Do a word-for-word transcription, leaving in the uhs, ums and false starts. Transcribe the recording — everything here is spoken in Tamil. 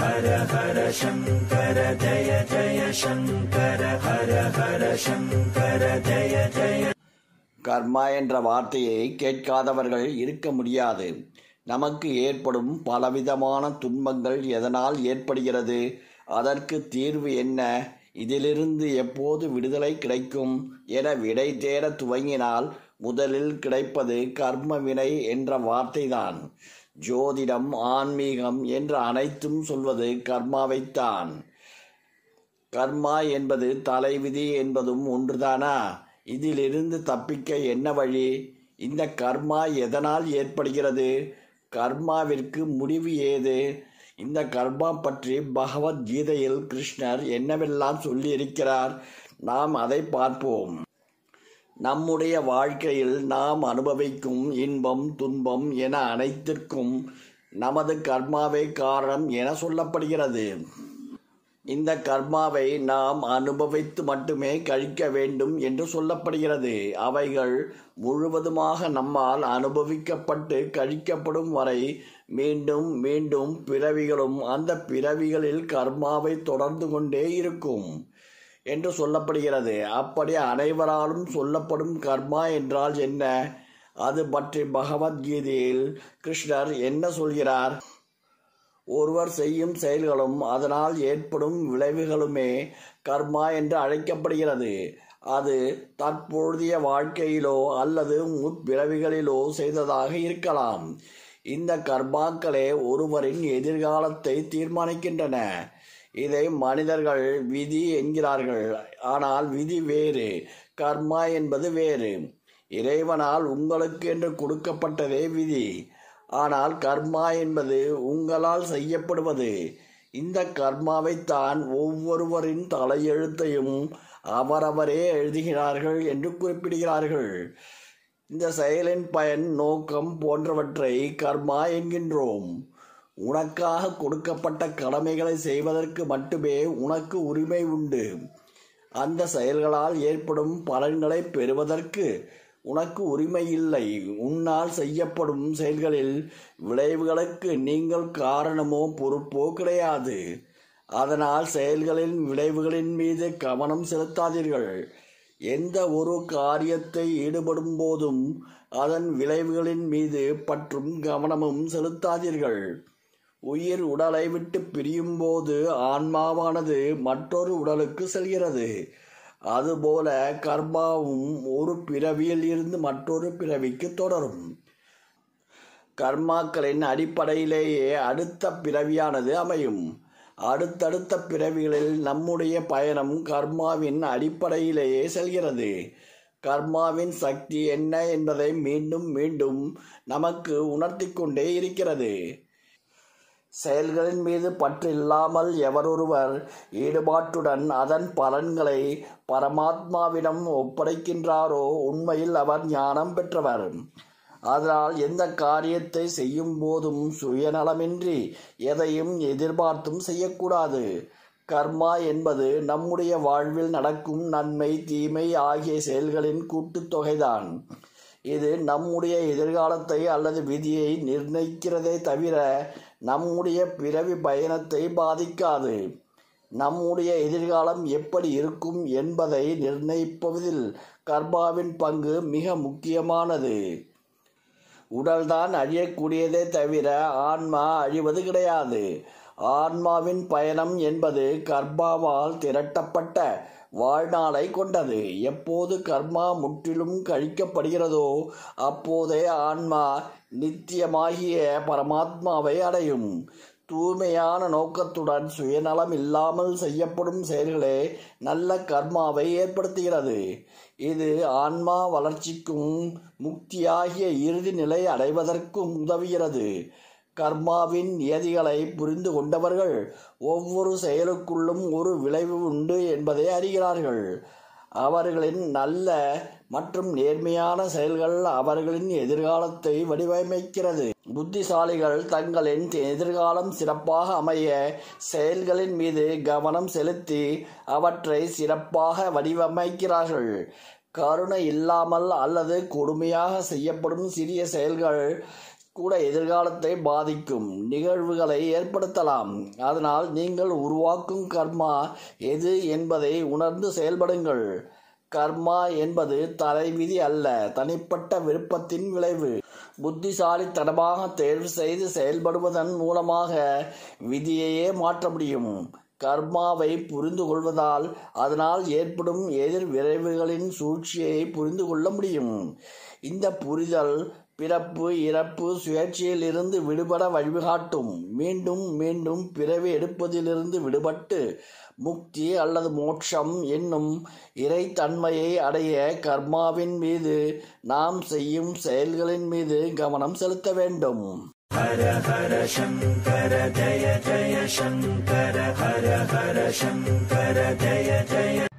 ஹர ஹர சங்கர ஜய ஜய சங்கர ஹர ஹர சங்கர ஜய ஜய. கர்மா என்ற வார்த்தையை கேட்காதவர்கள் இருக்க முடியாது. நமக்கு ஏற்படும் பலவிதமான துன்பங்கள் எதனால் ஏற்படுகிறது? அதற்கு தீர்வு என்ன? இதிலிருந்து எப்போது விடுதலை கிடைக்கும் என விடை தேட துவங்கினால் முதலில் கிடைப்பது கர்ம வினை என்ற வார்த்தைதான். ஜோதிடம், ஆன்மீகம் என்ற அனைத்தும் சொல்வது கர்மாவைத்தான். கர்மா என்பது தலைவிதி என்பதும் ஒன்றுதானா? இதிலிருந்து தப்பிக்க என்ன வழி? இந்த கர்மா எதனால் ஏற்படுகிறது? கர்மாவிற்கு முடிவு ஏது? இந்த கர்மா பற்றி பகவத்கீதையில் கிருஷ்ணர் என்னவெல்லாம் சொல்லியிருக்கிறார்? நாம் அதை பார்ப்போம். நம்முடைய வாழ்க்கையில் நாம் அனுபவிக்கும் இன்பம், துன்பம் என அனைத்திற்கும் நமது கர்மாவே காரணம் என சொல்லப்படுகிறது. இந்த கர்மாவை நாம் அனுபவித்து மட்டுமே கழிக்க வேண்டும் என்று சொல்லப்படுகிறது. அவைகள் முழுவதுமாக நம்மால் அனுபவிக்கப்பட்டு கழிக்கப்படும் வரை மீண்டும் மீண்டும் பிறவிகளும் அந்த பிறவிகளில் கர்மாவை தொடர்ந்து கொண்டே இருக்கும் என்று சொல்லப்படுகிறது. அப்படி அனைவராலும் சொல்லப்படும் கர்மா என்றால் என்ன? அது பற்றி பகவத்கீதையில் கிருஷ்ணர் என்ன சொல்கிறார்? ஒருவர் செய்யும் செயல்களும் அதனால் ஏற்படும் விளைவுகளுமே கர்மா என்று அழைக்கப்படுகிறது. அது தற்பொழுதைய வாழ்க்கையிலோ அல்லது முற்பிறவிகளிலோ செய்ததாக இருக்கலாம். இந்த கர்மாக்களே ஒருவரின் எதிர்காலத்தை தீர்மானிக்கின்றன. இதை மனிதர்கள் விதி என்கிறார்கள். ஆனால் விதி வேறு, கர்மா என்பது வேறு. இறைவனால் உங்களுக்கு என்று கொடுக்கப்பட்டதே விதி. ஆனால் கர்மா என்பது உங்களால் செய்யப்படுவது. இந்த கர்மாவைத்தான் ஒவ்வொருவரின் தலையெழுத்தையும் அவரவரே எழுதுகிறார்கள் என்று குறிப்பிடுகிறார்கள். இந்த செயலின் பயன், நோக்கம் போன்றவற்றை கர்மா என்கின்றோம். உனக்காக கொடுக்கப்பட்ட கடமைகளை செய்வதற்கு மட்டுமே உனக்கு உரிமை உண்டு. அந்த செயல்களால் ஏற்படும் பலன்களை பெறுவதற்கு உனக்கு உரிமை இல்லை. உன்னால் செய்யப்படும் செயல்களில் விளைவுகளுக்கு நீங்கள் காரணமோ பொறுப்போ கிடையாது. அதனால் செயல்களின் விளைவுகளின் மீது கவனம் செலுத்தாதீர்கள். எந்த ஒரு காரியத்தை ஈடுபடும் போதும் அதன் விளைவுகளின் மீது பற்றும் கவனமும் செலுத்தாதீர்கள். உயிர் உடலை விட்டு பிரியும் போது ஆன்மாவானது மற்றொரு உடலுக்கு செல்கிறது. அதுபோல கர்மாவும் ஒரு பிறவியில் இருந்து மற்றொரு பிறவிக்கு தொடரும். கர்மாக்களின் அடிப்படையிலேயே அடுத்த பிறவியானது அமையும். அடுத்தடுத்த பிறவிகளில் நம்முடைய பயணம் கர்மாவின் அடிப்படையிலேயே செல்கிறது. கர்மாவின் சக்தி என்ன என்பதை மீண்டும் மீண்டும் நமக்கு உணர்த்தி கொண்டே இருக்கிறது. செயல்களின் மீது பற்றில்லாமல் எவரொருவர் ஈடுபாட்டுடன் அதன் பலன்களை பரமாத்மாவிடம் ஒப்படைக்கின்றாரோ உண்மையில் அவர் ஞானம் பெற்றவர். அதனால் எந்த காரியத்தை செய்யும் போதும் சுயநலமின்றி எதையும் எதிர்பார்த்தும் செய்யக்கூடாது. கர்மா என்பது நம்முடைய வாழ்வில் நடக்கும் நன்மை, தீமை ஆகிய செயல்களின் கூட்டுத்தொகைதான். இது நம்முடைய எதிர்காலத்தை அல்லது விதியை நிர்ணயிக்கிறதே தவிர நம்முடைய பிறவி பயணத்தை பாதிக்காது. நம்முடைய எதிர்காலம் எப்படி இருக்கும் என்பதை நிர்ணயிப்பதில் கர்மாவின் பங்கு மிக முக்கியமானது. உடல்தான் அழியக்கூடியதே தவிர ஆன்மா அழிவது கிடையாது. ஆன்மாவின் பயணம் என்பது கர்மாவால் திரட்டப்பட்ட வாழ்நாளை கொண்டது. எப்போது கர்மா முற்றிலும் கழிக்கப்படுகிறதோ அப்போதே ஆன்மா நித்தியமாகிய பரமாத்மாவை அடையும். தூய்மையான நோக்கத்துடன் சுயநலம் இல்லாமல் செய்யப்படும் செயல்களே நல்ல கர்மாவை ஏற்படுத்துகிறது. இது ஆன்மா வளர்ச்சிக்கும் முக்தியாகிய இறுதி நிலை அடைவதற்கும் உதவுகிறது. கர்மாவின் நியதிகளை புரிந்து கொண்டவர்கள் ஒவ்வொரு செயலுக்குள்ளும் ஒரு விளைவு உண்டு என்பதை அறிகிறார்கள். அவர்களின் நல்ல மற்றும் நேர்மையான செயல்கள் அவர்களின் எதிர்காலத்தை வடிவமைக்கிறது. புத்திசாலிகள் தங்களின் எதிர்காலம் சிறப்பாக அமைய செயல்களின் மீது கவனம் செலுத்தி அவற்றை சிறப்பாக வடிவமைக்கிறார்கள். கருணை இல்லாமல் அல்லது கொடுமையாக செய்யப்படும் சிறிய செயல்கள் கூட எதிர்காலத்தை பாதிக்கும் நிகழ்வுகளை ஏற்படுத்தலாம். அதனால் நீங்கள் உருவாக்கும் கர்மா எது என்பதை உணர்ந்து செயல்படுங்கள். கர்மா என்பது தலைவிதி அல்ல, தனிப்பட்ட விருப்பத்தின் விளைவு. புத்திசாலித்தனமாக தேர்வு செய்து செயல்படுவதன் மூலமாக விதியையே மாற்ற முடியும். கர்மாவை புரிந்து கொள்வதால் அதனால் ஏற்படும் எதிர் விளைவுகளின் சூழ்ச்சியை புரிந்து கொள்ள முடியும். இந்த புரிதல் பிறப்பு இறப்பு சுழற்சியில் இருந்து விடுபட வழிகாட்டும். மீண்டும் மீண்டும் பிறவி எடுப்பதிலிருந்து விடுபட்டு முக்தி அல்லது மோட்சம் என்னும் இறைத்தன்மையை அடைய கர்மாவின் மீது நாம் செய்யும் செயல்களின் மீது கவனம் செலுத்த வேண்டும். ஹர ஹர சங்கர ஜய ஜய சங்கர ஹர ஹர சங்கர ஜய ஜய